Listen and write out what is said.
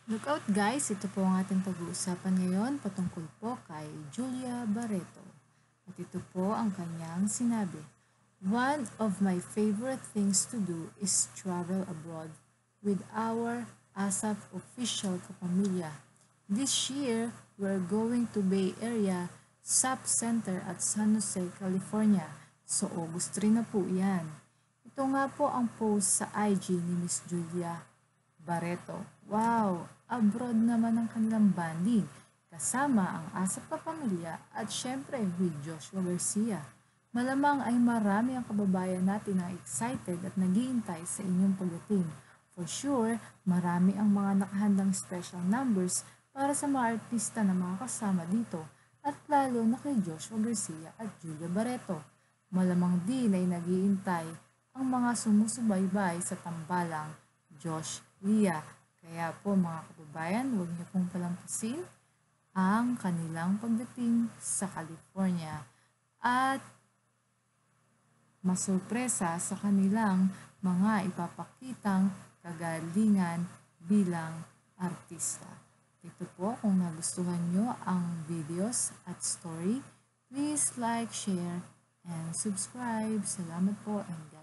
Look out guys, ito po ang ating pag-uusapan ngayon patungkol po kay Julia Barreto. At ito po ang kanyang sinabi. One of my favorite things to do is travel abroad with our ASAP official kapamilya. This year, we're going to Bay Area SAP Center at San Jose, California. So August 3 na po yan. Ito nga po ang post sa IG ni Miss Julia Barreto. Wow! Abroad naman ang kanilang banding, kasama ang ASAP Kapamilya at syempre with Joshua Garcia. Malamang ay marami ang kababayan natin na excited at naghihintay sa inyong pagdating. For sure, marami ang mga nakahandang special numbers para sa mga artista na mga kasama dito at lalo na kay Joshua Garcia at Julia Barreto. Malamang din ay naghihintay ang mga sumusubaybay sa tambalang Josh Lia. Kaya po mga kababayan, huwag niyo pong palampasin ang kanilang pagdating sa California at masurpresa sa kanilang mga ipapakitang kagalingan bilang artista. Ito po, kung nagustuhan nyo ang videos at story, please like, share, and subscribe. Salamat po and